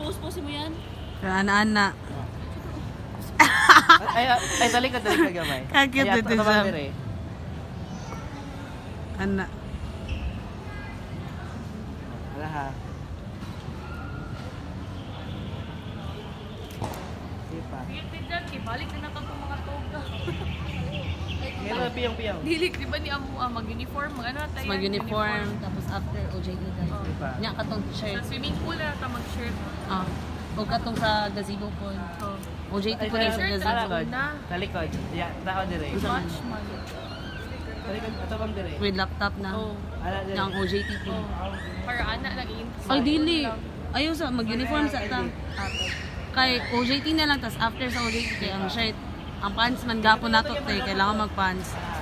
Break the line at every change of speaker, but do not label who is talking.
Post-post mo yan?
Ana-ana.
Ay, talikod gamay.
Kakit dito siya. Ana.
Ala ha. Sipa.
Balik na nato itong mga toga.
Kaya piyang-piyang.
Dilik, di ba ni Amu mag-uniform? Mag-ano tayo?
Mag-uniform, tapos after OJT tayo. Nya katong shirt.
Sa swimming pool na ito mag-shirt.
O katong sa gazebo po. OJT po na sa gazebo.
Talikod. Yeah, tao dire.
Much man.
Talikod, ato bang dire?
With laptop na. Yang OJT po.
Para anak naging.
Ay, dili. Ayaw sa mag-uniform sa ta. Kay OJT na lang, tas after sa OJT kay ang shirt. Ang pants man gapon nato tay kailangan mag-pants.